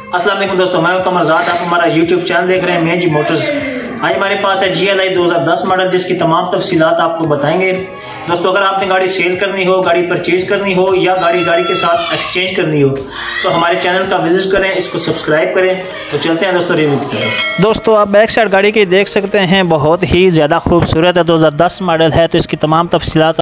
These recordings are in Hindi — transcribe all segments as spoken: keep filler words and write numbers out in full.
अस्सलाम वालेकुम दोस्तों, मैं कमरजाद, आप हमारा यूट्यूब चैनल देख रहे हैं मेजी मोटर्स। आज हमारे पास है जी एल आई दो हज़ार दस मॉडल, जिसकी तमाम तफसीलात आपको बताएंगे। दोस्तों, अगर आपने गाड़ी सेल करनी हो, गाड़ी परचेज करनी हो या गाड़ी गाड़ी के साथ एक्सचेंज करनी हो तो हमारे चैनल का विजिट करें, इसको सब्सक्राइब करें। तो चलते हैं दोस्तों रिव्यू करें। दोस्तों, आप बैक साइड गाड़ी के देख सकते हैं, बहुत ही ज़्यादा खूबसूरत है। दो हज़ार दस मॉडल है तो इसकी तमाम तफसीलात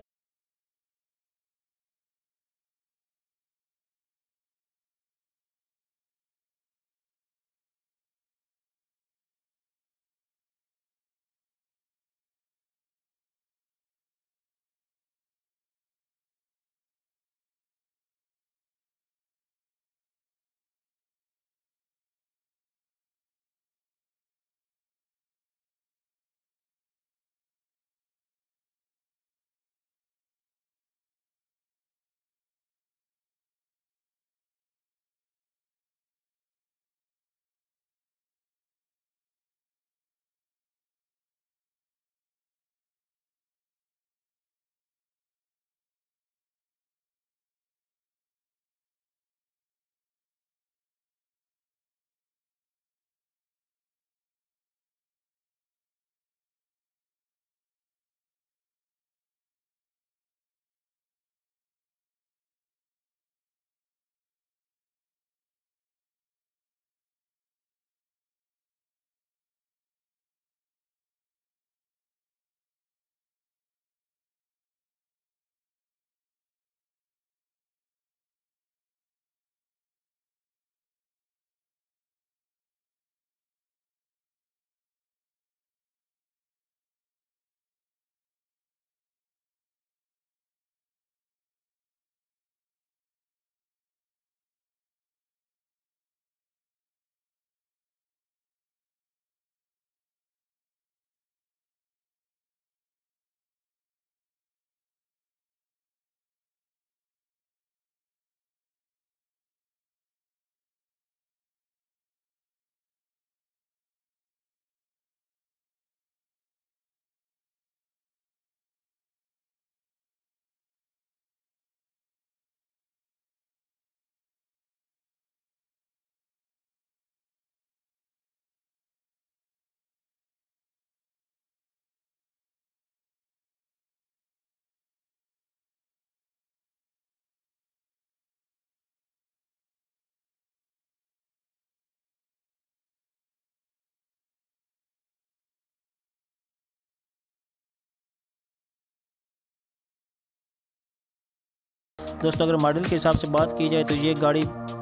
दोस्तों, अगर मॉडल के हिसाब से बात की जाए तो ये गाड़ी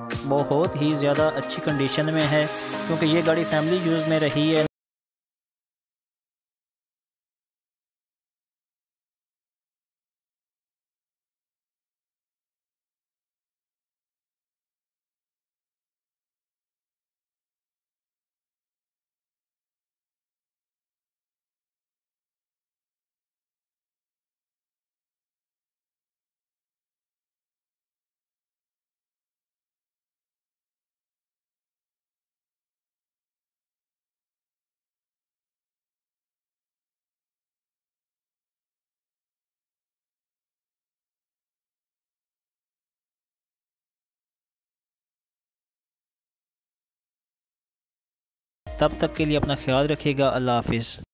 बहुत ही ज़्यादा अच्छी कंडीशन में है, क्योंकि ये गाड़ी फैमिली यूज़ में रही है। तब तक के लिए अपना ख्याल रखिएगा। अल्लाह हाफिज़।